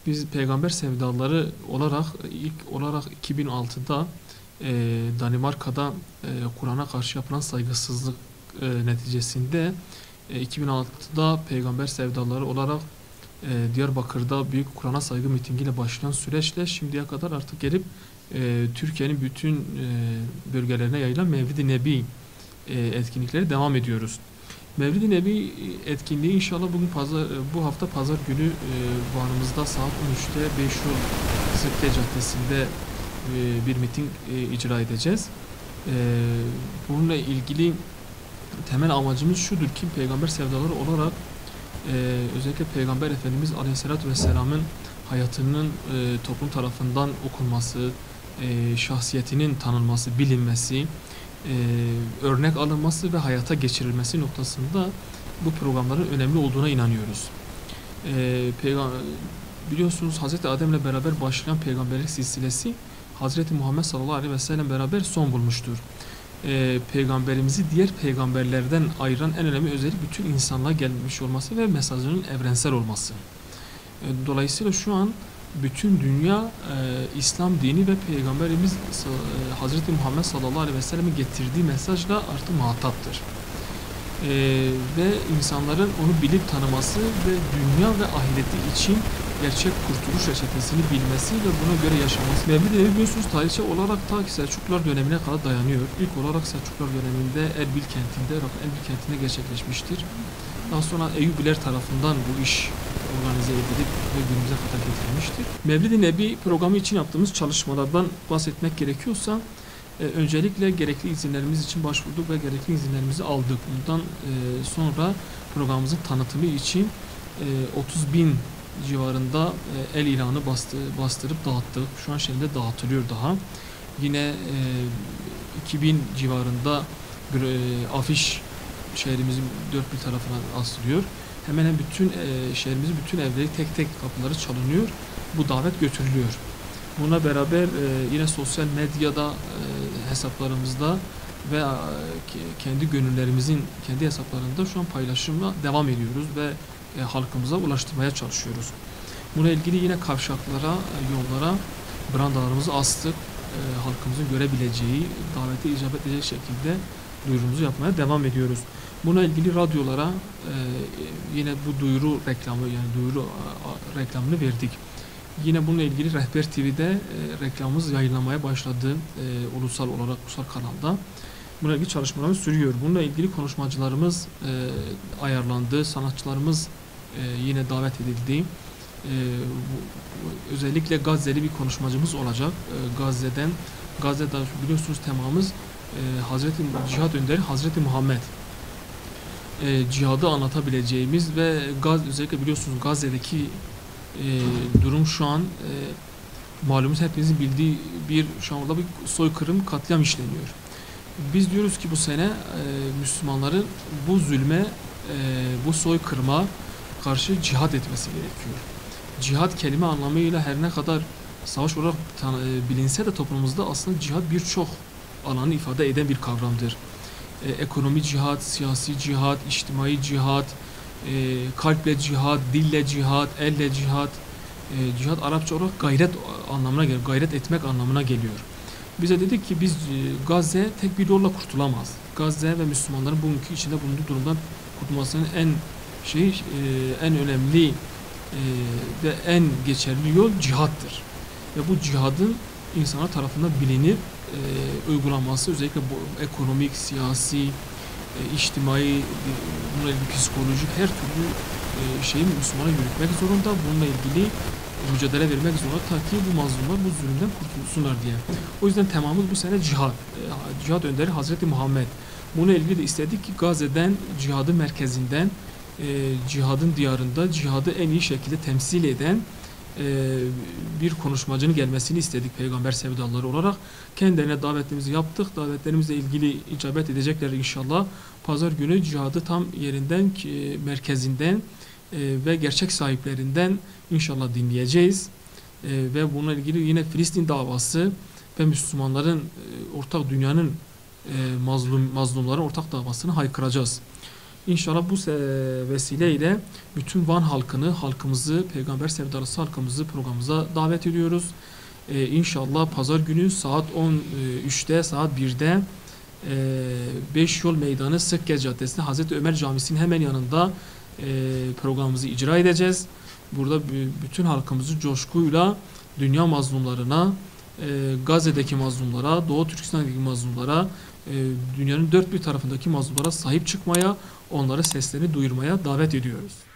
Biz peygamber sevdaları olarak ilk olarak 2006'da Danimarka'da Kur'an'a karşı yapılan saygısızlık neticesinde 2006'da peygamber sevdaları olarak Diyarbakır'da büyük Kur'an'a saygı mitingiyle başlayan süreçle şimdiye kadar artık gelip Türkiye'nin bütün bölgelerine yayılan Mevlid-i Nebi etkinlikleri devam ediyoruz. Mevlid-i Nebi etkinliği inşallah bu hafta pazar günü Van'ımızda saat 13'te Beşyol Sıkke Caddesi'nde bir miting icra edeceğiz. Bununla ilgili temel amacımız şudur ki peygamber sevdaları olarak özellikle Peygamber Efendimiz Aleyhisselatü Vesselam'ın hayatının toplum tarafından okunması, şahsiyetinin tanınması, bilinmesi, örnek alınması ve hayata geçirilmesi noktasında bu programların önemli olduğuna inanıyoruz. Biliyorsunuz Hz. Adem'le beraber başlayan peygamberlik silsilesi Hz. Muhammed sallallahu aleyhi ve sellem beraber son bulmuştur. Peygamberimizi diğer peygamberlerden ayıran en önemli özellik bütün insanlığa gelmiş olması ve mesajının evrensel olması. Dolayısıyla şu an bütün dünya İslam dini ve Peygamberimiz Hz. Muhammed sallallahu aleyhi ve sellem'in getirdiği mesajla artık muhataptır. Ve insanların onu bilip tanıması ve dünya ve ahireti için gerçek kurtuluş reçetesini bilmesi ve buna göre yaşaması. Mevlid-i Nebi biliyorsunuz tarihçe olarak ta ki Selçuklular dönemine kadar dayanıyor. İlk olarak Selçuklular döneminde Erbil kentinde gerçekleşmiştir. Daha sonra Eyyubiler tarafından bu iş organize edilip ve günümüze kadar getirilmiştir. Mevlid-i Nebi programı için yaptığımız çalışmalardan bahsetmek gerekiyorsa öncelikle gerekli izinlerimiz için başvurduk ve gerekli izinlerimizi aldık. Bundan sonra programımızın tanıtımı için 30.000 civarında el ilanı bastırıp dağıttık. Şu an şeyinde dağıtılıyor daha. Yine 2000 civarında bir afiş şehrimizin dört bir tarafına asılıyor. Hemen hemen bütün şehrimizin bütün evleri tek tek kapıları çalınıyor. Bu davet götürülüyor. Buna beraber yine sosyal medyada hesaplarımızda ve kendi gönüllerimizin kendi hesaplarında şu an paylaşımla devam ediyoruz ve halkımıza ulaştırmaya çalışıyoruz. Buna ilgili yine kavşaklara, yollara brandalarımızı astık. Halkımızın görebileceği, davete icabet edecek şekilde duyurumuzu yapmaya devam ediyoruz. Buna ilgili radyolara yine bu duyuru reklamını verdik. Yine bununla ilgili Rehber TV'de reklamımız yayınlamaya başladı ulusal kanalda. Bununla ilgili çalışmalarımız sürüyor. Bununla ilgili konuşmacılarımız ayarlandı, sanatçılarımız yine davet edildi. Özellikle Gazze'li bir konuşmacımız olacak. Gazze'de biliyorsunuz temamız Cihat Önderi Hazreti Muhammed. Cihadı anlatabileceğimiz ve özellikle biliyorsunuz Gazze'deki durum şu an malumunuz hepinizin bildiği şu an orada bir soykırım, katliam işleniyor. Biz diyoruz ki bu sene Müslümanların bu zulme, bu soykırıma karşı cihad etmesi gerekiyor. Cihad kelime anlamıyla her ne kadar savaş olarak bilinse de toplumumuzda aslında cihad birçok alanı ifade eden bir kavramdır. Ekonomi cihad, siyasi cihad, içtimai cihad, kalple cihad, dille cihad, elle cihad. Cihad Arapça olarak gayret anlamına geliyor, gayret etmek anlamına geliyor. Bize dedik ki biz Gazze tek bir yolla kurtulamaz. Gazze ve Müslümanların bugünkü içinde bulunduğu durumdan kurtulmasının en önemli ve en geçerli yol cihattır. Ve bu cihadın insanlar tarafından bilinip uygulanması özellikle bu ekonomik, siyasi, içtimai, bununla ilgili psikolojik her türlü şeyi Müslümana yürütmek zorunda. Bununla ilgili mücadele vermek zorunda ta ki bu mazlumlar bu zulümden kurtulsunlar diye. O yüzden temamız bu sene cihad. Cihad önderi Hazreti Muhammed. Bununla ilgili de istedik ki Gazze'den, cihadın merkezinden, cihadın diyarında cihadı en iyi şekilde temsil eden bir konuşmacının gelmesini istedik peygamber sevdaları olarak. Kendilerine davetimizi yaptık. Davetlerimizle ilgili icabet edecekler inşallah. Pazar günü cihadı tam yerinden, merkezinden ve gerçek sahiplerinden inşallah dinleyeceğiz. Ve bununla ilgili yine Filistin davası ve Müslümanların ortak dünyanın mazlumların ortak davasını haykıracağız. İnşallah bu vesileyle bütün Van halkını, halkımızı, peygamber sevdalısı halkımızı programımıza davet ediyoruz. İnşallah pazar günü saat 13'te, saat 1'de Beş Yol Meydanı Sıkkez Caddesi'nde Hazreti Ömer Camisi'nin hemen yanında programımızı icra edeceğiz. Burada bütün halkımızı coşkuyla dünya mazlumlarına, Gazze'deki mazlumlara, Doğu Türkistan'daki mazlumlara, dünyanın dört bir tarafındaki mazlumlara sahip çıkmaya, onlara seslerini duyurmaya davet ediyoruz.